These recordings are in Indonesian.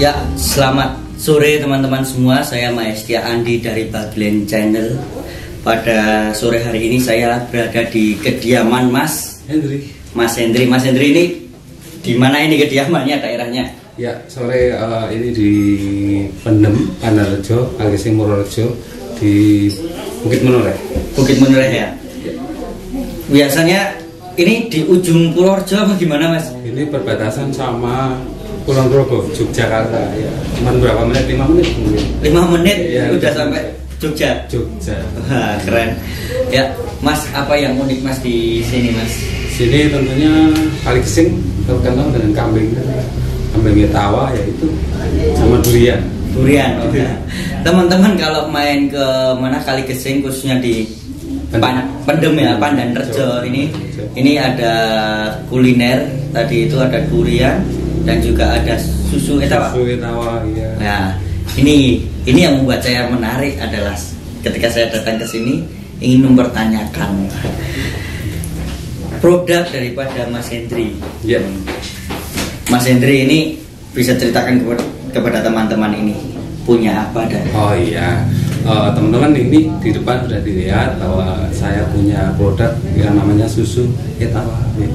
Ya, selamat sore teman-teman semua. Saya Maestia Andi dari Baglen Channel. Pada sore hari ini saya berada di kediaman Mas Hendri. Mas Hendri ini di mana ini kediamannya, daerahnya? Ya, sore ini di Pendem, Pandarejo, Kalising Purworejo, di Bukit Menoreh. Bukit Menoreh ya. Biasanya ini di ujung Purworejo apa gimana, Mas? Ini perbatasan sama Kulon Progo, Yogyakarta. Ya, cuman berapa menit? 5 menit mungkin. 5 menit ya, udah sampai Jogja. Wah, keren. Ya, Mas, apa yang unik Mas di sini, Mas? Sini tentunya Kalising terkenal dengan kambing tawa, yaitu sama durian. Oh, ya. Teman-teman kalau main ke mana Kalising, khususnya di Pendem ya, Pandarejo ini ada kuliner. Tadi itu ada durian dan juga ada susu etawa. Iya. Nah, ini yang membuat saya menarik adalah ketika saya datang ke sini ingin mempertanyakan produk daripada Mas Hendri. Ya. Mas Hendri ini bisa ceritakan kepada teman-teman ini punya apa dan? Oh iya, teman-teman, ini di depan sudah dilihat bahwa saya punya produk yang namanya susu etawa. Ya.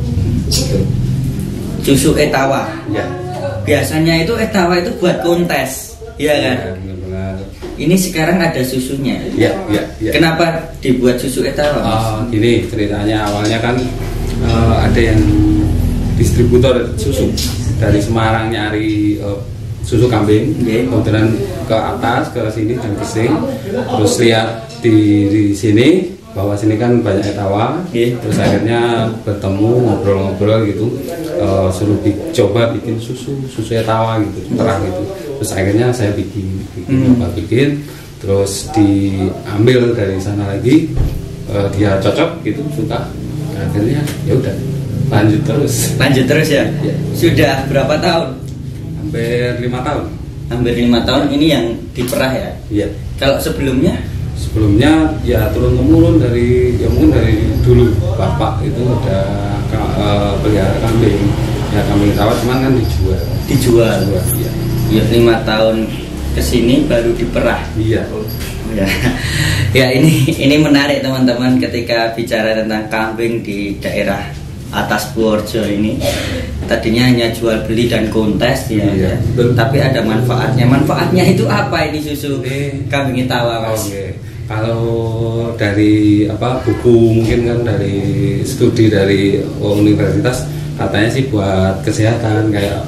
Susu etawa. Ya. Biasanya itu etawa itu buat kontes, ya kan? Ya, benar. Ini sekarang ada susunya. Ya. Kenapa dibuat susu etawa? Gini ceritanya, awalnya kan ada yang distributor susu dari Semarang nyari susu kambing, kemudian ke atas ke sini dan kesing, terus lihat di sini bahwa sini kan banyak etawa, terus akhirnya bertemu ngobrol-ngobrol gitu, suruh coba bikin susu etawa gitu, terah gitu. Terus akhirnya saya bikin, terus diambil dari sana lagi, dia cocok gitu, suka, akhirnya ya udah lanjut terus ya? Ya. Sudah berapa tahun? Hampir 5 tahun. Hampir 5 tahun ini yang diperah ya? Iya. Kalau sebelumnya ya turun temurun dari dulu bapak itu ada pelihara kambing, ya kambing rawat, cuman kan dijual ya. Ya, 5 tahun kesini baru diperah. Iya. Ya, ini menarik teman-teman ketika bicara tentang kambing di daerah atas Purworejo ini. Tadinya hanya jual beli dan kontes ya, iya, tapi ada manfaatnya. Manfaatnya itu apa ini susu kambing etawa, Mas? Kalau dari buku, mungkin kan dari studi dari universitas, katanya sih buat kesehatan, kayak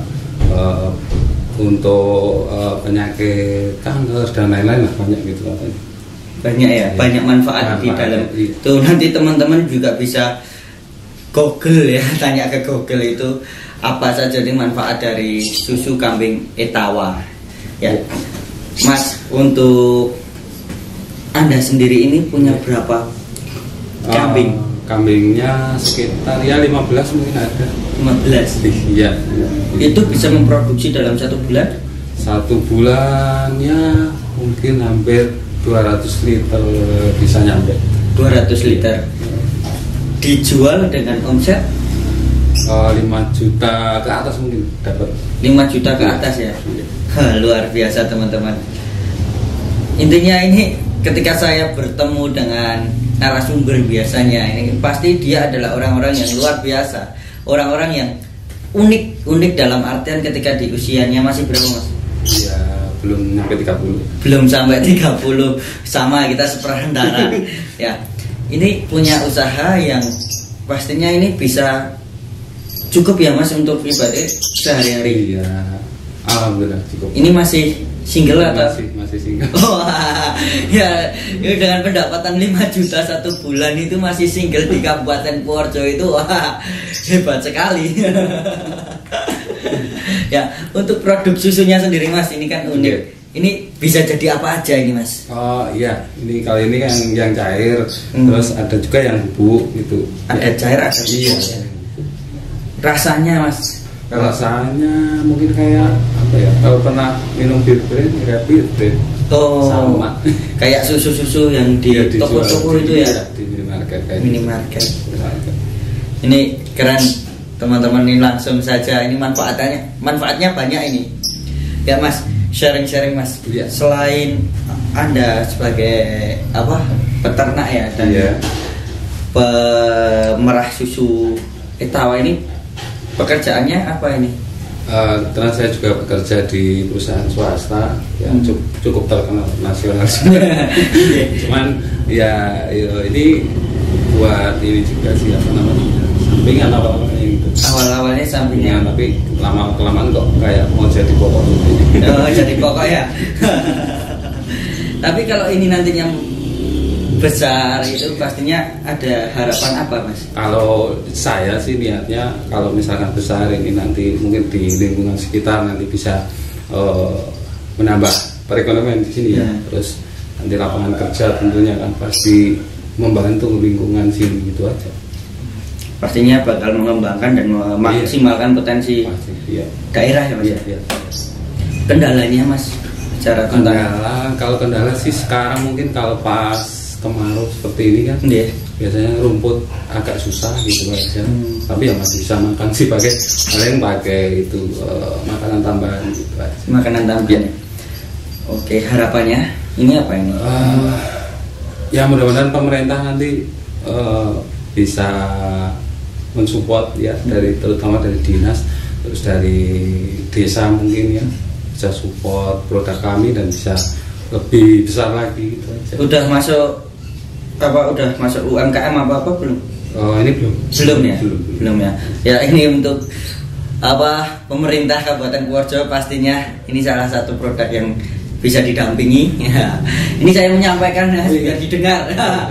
untuk penyakit kanker dan lain-lain lah, banyak gitu katanya. Banyak ya, banyak manfaat di dalam. Tuh nanti teman-teman juga bisa Google ya, tanya ke Google itu apa saja nih manfaat dari susu kambing etawa. Ya, Mas, untuk Anda sendiri ini punya berapa kambing? Kambingnya sekitar ya 15 mungkin ada. 15? Iya. Itu bisa memproduksi dalam 1 bulan? 1 bulannya mungkin hampir 200 liter bisa nyampe. 200 liter. Dijual dengan omset? 5 juta ke atas mungkin dapat. 5 juta ke atas ya? Luar biasa teman-teman. Intinya ini ketika saya bertemu dengan narasumber biasanya ini pasti dia adalah orang-orang yang luar biasa, orang-orang yang unik dalam artian ketika di usianya masih berapa, Mas? Ya, belum sampai 30. Belum sampai 30, sama kita seperantara. Ya, ini punya usaha yang pastinya ini bisa cukup ya, Mas, untuk pribadi sehari-hari. Iya, alhamdulillah cukup. Ini masih single atau? Masih single. Wah, ya dengan pendapatan 5 juta 1 bulan itu masih single di Kabupaten Purworejo itu, wah, hebat sekali. Ya, untuk produk susunya sendiri, Mas, ini kan unik. Ini bisa jadi apa aja ini, Mas? Oh iya, ini kali ini kan yang cair, terus ada juga yang bubuk gitu. Ada cair, ada bubuk. Iya. Rasanya, Mas? Rasanya mungkin kayak apa ya? Kalau pernah minum bir brand, rapid brand. Oh, sama. Kayak susu-susu yang di toko-toko itu ya? Di minimarket. Minimarket. Ini keren teman-teman, ini langsung saja. Ini manfaatnya banyak ini. Ya Mas, sharing-sharing Mas. Iya. Selain Anda sebagai peternak ya dan pemerah susu Etawa ini, pekerjaannya apa ini? Karena saya juga bekerja di perusahaan swasta yang cukup terkenal nasional. Cuman ya ini buat ini juga sih sampingan gitu. Awalnya sampingan, tapi lama kelamaan kok kayak mau jadi pokok gitu. Jadi pokok ya. Tapi kalau ini nantinya besar itu pastinya ada harapan apa Mas? Kalau saya sih niatnya kalau misalkan besar ini nanti mungkin di lingkungan sekitar nanti bisa menambah perekonomian di sini ya. Terus nanti lapangan kerja tentunya kan pasti membantu lingkungan sini gitu aja. Pastinya bakal mengembangkan dan memaksimalkan potensi daerah ya Mas. Iya. Kendalanya Mas, cara kalau kendala sih sekarang mungkin kalau pas kemarau seperti ini kan biasanya rumput agak susah gitu aja. Tapi ya masih bisa makan sih pakai itu makanan tambahan gitu aja. Makanan tambahan. Oke, harapannya ini apa ini? Ya mudah-mudahan pemerintah nanti bisa mensupport ya terutama dari dinas, terus dari desa mungkin ya bisa support produk kami dan bisa lebih besar lagi gitu aja. Udah masuk UMKM apa belum? Ini belum ya. Ya ini untuk pemerintah Kabupaten Purworejo pastinya ini salah satu produk yang bisa didampingi. Ini saya menyampaikan biar didengar.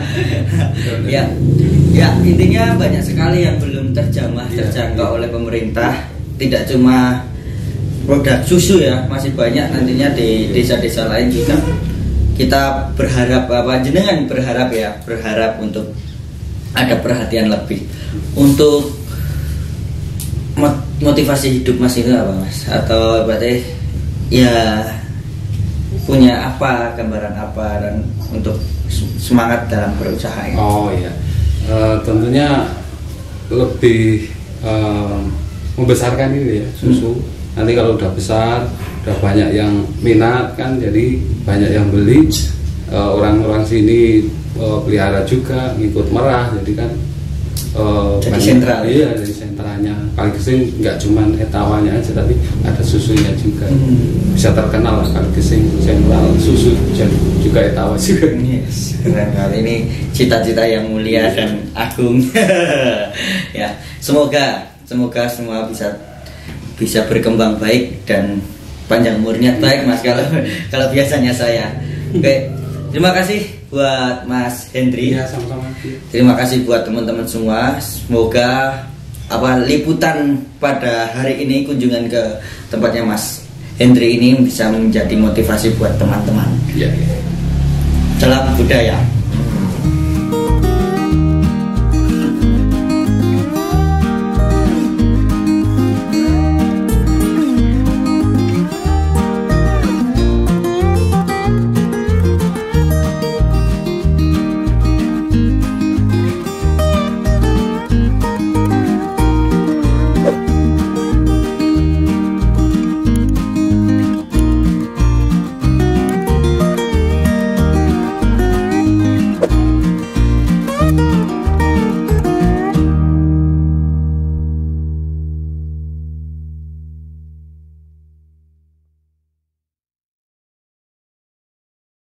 Ya intinya banyak sekali yang belum terjangkau oleh pemerintah. Tidak cuma produk susu ya, masih banyak nantinya di desa-desa lain juga. Kita berharap jenengan berharap untuk ada perhatian lebih untuk motivasi hidup Mas itu apa Mas? Atau berarti ya punya gambaran apa dan untuk semangat dalam berusaha ini? Tentunya lebih membesarkan ini ya susu. Nanti kalau udah besar, udah banyak yang minat kan, jadi banyak yang beli. Orang-orang sini pelihara juga, ngikut merah, jadi kan jadi sentral. Iya, jadi sentralnya. Kaligesing nggak cuma Etawanya aja, tapi ada susunya juga. Bisa terkenal lah Kaligesing sentral susu, juga Etawa juga. Yes, keren kali ini cita-cita yang mulia dan agung. Ya, semoga semua bisa berkembang baik dan panjang umurnya baik Mas kalau biasanya saya. Oke, terima kasih buat Mas Hendri. Ya, sama-sama. Terima kasih buat teman-teman semua. Semoga liputan pada hari ini kunjungan ke tempatnya Mas Hendri ini bisa menjadi motivasi buat teman-teman. Iya. Salam budaya.